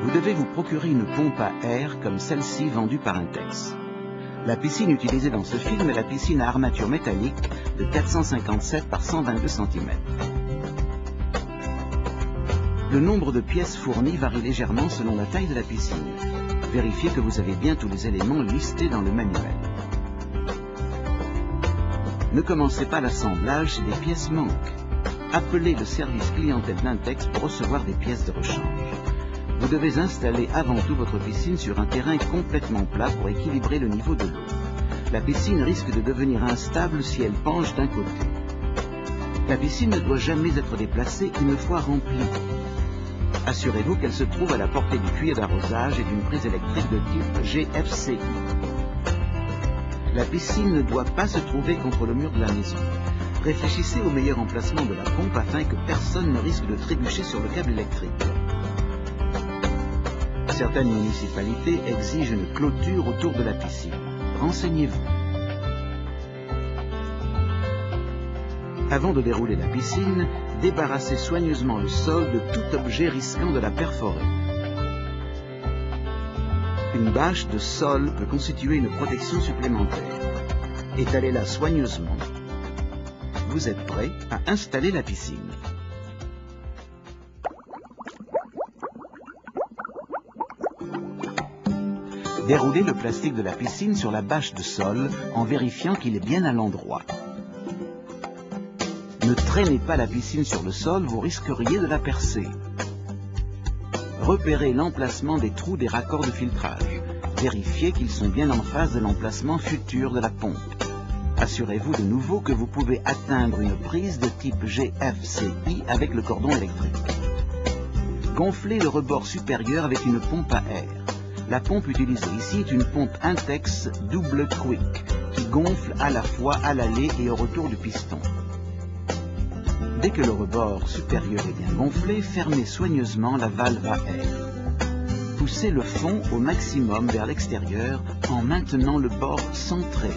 Vous devez vous procurer une pompe à air comme celle-ci vendue par Intex. La piscine utilisée dans ce film est la piscine à armature métallique de 457 par 122 cm. Le nombre de pièces fournies varie légèrement selon la taille de la piscine. Vérifiez que vous avez bien tous les éléments listés dans le manuel. Ne commencez pas l'assemblage si des pièces manquent. Appelez le service clientèle d'Intex pour recevoir des pièces de rechange. Vous devez installer avant tout votre piscine sur un terrain complètement plat pour équilibrer le niveau de l'eau. La piscine risque de devenir instable si elle penche d'un côté. La piscine ne doit jamais être déplacée une fois remplie. Assurez-vous qu'elle se trouve à la portée du tuyau d'arrosage et d'une prise électrique de type GFCI. La piscine ne doit pas se trouver contre le mur de la maison. Réfléchissez au meilleur emplacement de la pompe afin que personne ne risque de trébucher sur le câble électrique. Certaines municipalités exigent une clôture autour de la piscine. Renseignez-vous. Avant de dérouler la piscine, débarrassez soigneusement le sol de tout objet risquant de la perforer. Une bâche de sol peut constituer une protection supplémentaire. Étalez-la soigneusement. Vous êtes prêt à installer la piscine. Déroulez le plastique de la piscine sur la bâche de sol en vérifiant qu'il est bien à l'endroit. Ne traînez pas la piscine sur le sol, vous risqueriez de la percer. Repérez l'emplacement des trous des raccords de filtrage. Vérifiez qu'ils sont bien en face de l'emplacement futur de la pompe. Assurez-vous de nouveau que vous pouvez atteindre une prise de type GFCI avec le cordon électrique. Gonflez le rebord supérieur avec une pompe à air. La pompe utilisée ici est une pompe Intex double quick qui gonfle à la fois à l'aller et au retour du piston. Dès que le rebord supérieur est bien gonflé, fermez soigneusement la valve à air. Poussez le fond au maximum vers l'extérieur en maintenant le bord centré.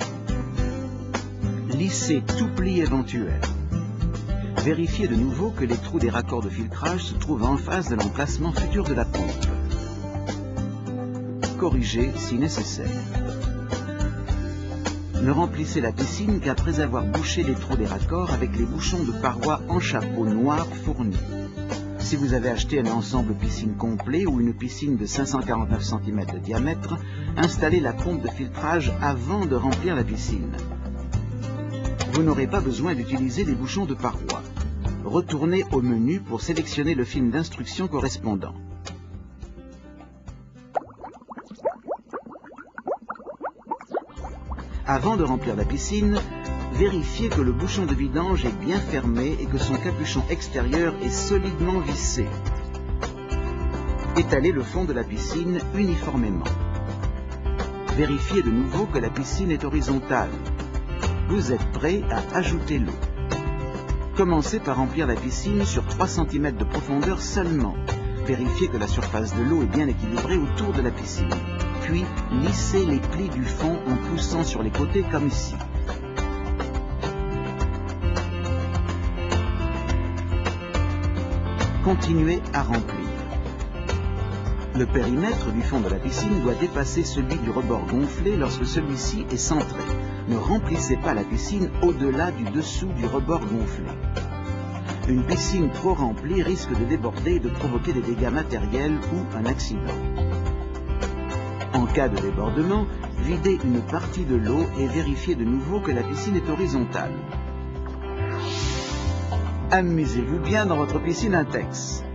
Lissez tout pli éventuel. Vérifiez de nouveau que les trous des raccords de filtrage se trouvent en face de l'emplacement futur de la pompe. Corrigez si nécessaire. Ne remplissez la piscine qu'après avoir bouché les trous des raccords avec les bouchons de parois en chapeau noir fournis. Si vous avez acheté un ensemble piscine complet ou une piscine de 549 cm de diamètre, installez la pompe de filtrage avant de remplir la piscine. Vous n'aurez pas besoin d'utiliser les bouchons de parois. Retournez au menu pour sélectionner le film d'instruction correspondant. Avant de remplir la piscine, vérifiez que le bouchon de vidange est bien fermé et que son capuchon extérieur est solidement vissé. Étalez le fond de la piscine uniformément. Vérifiez de nouveau que la piscine est horizontale. Vous êtes prêt à ajouter l'eau. Commencez par remplir la piscine sur 3 cm de profondeur seulement. Vérifiez que la surface de l'eau est bien équilibrée autour de la piscine. Puis, lissez les plis du fond en poussant sur les côtés comme ici. Continuez à remplir. Le périmètre du fond de la piscine doit dépasser celui du rebord gonflé lorsque celui-ci est centré. Ne remplissez pas la piscine au-delà du dessous du rebord gonflé. Une piscine trop remplie risque de déborder et de provoquer des dégâts matériels ou un accident. En cas de débordement, videz une partie de l'eau et vérifiez de nouveau que la piscine est horizontale. Amusez-vous bien dans votre piscine Intex.